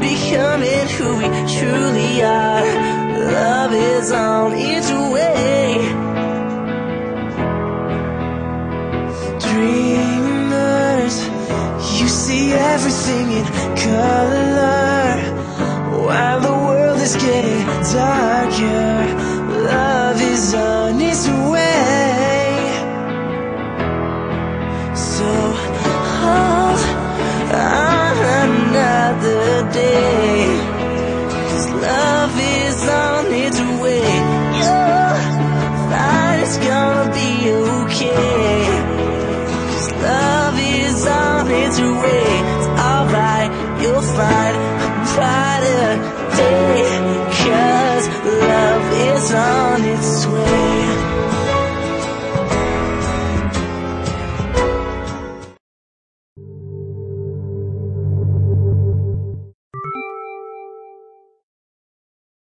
becoming who we truly are. Love is on its way. Dreamers, you see everything in color, while the world is getting darker. Love is on its way. So hold on another day, 'cause love is on its way. You'll find it's gonna be okay, 'cause love is on its way. It's alright, you'll find a brighter day.